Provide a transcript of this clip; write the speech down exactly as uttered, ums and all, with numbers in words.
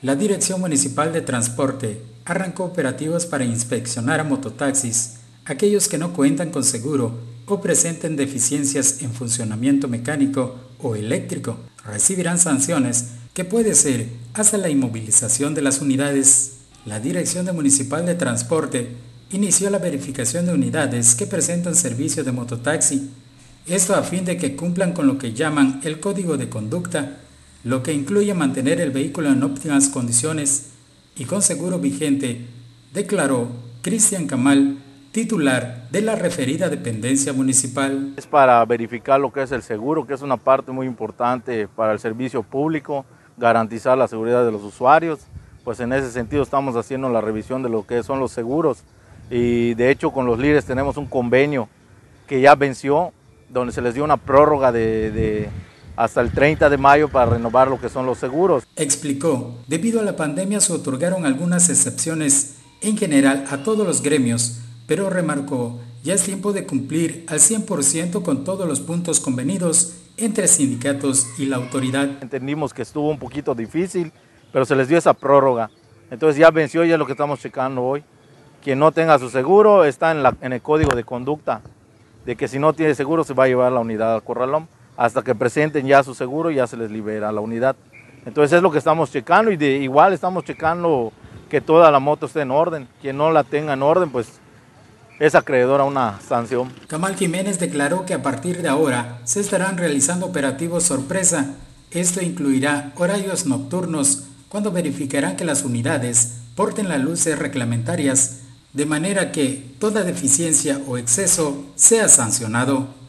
La Dirección Municipal de Transporte arrancó operativos para inspeccionar a mototaxis, aquellos que no cuentan con seguro o presenten deficiencias en funcionamiento mecánico o eléctrico. Recibirán sanciones que puede ser hasta la inmovilización de las unidades. La Dirección Municipal de Transporte inició la verificación de unidades que presentan servicio de mototaxi, esto a fin de que cumplan con lo que llaman el Código de Conducta, lo que incluye mantener el vehículo en óptimas condiciones y con seguro vigente, declaró Cristian Camal, titular de la referida dependencia municipal. Es para verificar lo que es el seguro, que es una parte muy importante para el servicio público, garantizar la seguridad de los usuarios. Pues en ese sentido estamos haciendo la revisión de lo que son los seguros y de hecho con los líderes tenemos un convenio que ya venció, donde se les dio una prórroga de, de hasta el treinta de mayo para renovar lo que son los seguros. Explicó, debido a la pandemia se otorgaron algunas excepciones en general a todos los gremios, pero remarcó, ya es tiempo de cumplir al cien por ciento con todos los puntos convenidos entre sindicatos y la autoridad. Entendimos que estuvo un poquito difícil, pero se les dio esa prórroga. Entonces ya venció, ya es lo que estamos checando hoy. Quien no tenga su seguro está en, la, en el código de conducta, de que si no tiene seguro se va a llevar la unidad al corralón. Hasta que presenten ya su seguro ya se les libera la unidad. Entonces es lo que estamos checando y de igual estamos checando que toda la moto esté en orden. Quien no la tenga en orden pues es acreedor a una sanción. Camal Jiménez declaró que a partir de ahora se estarán realizando operativos sorpresa. Esto incluirá horarios nocturnos cuando verificarán que las unidades porten las luces reglamentarias, de manera que toda deficiencia o exceso sea sancionado.